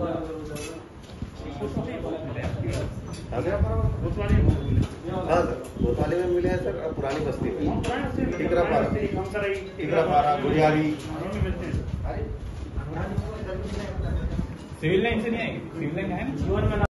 हाँ सर, कोतवाली में मिले हैं सर, पुरानी बस्ती में, टिकरापारा, गुड़ियारी। सिविल लाइन से नहीं आएगी, सिविल लाइन है ना।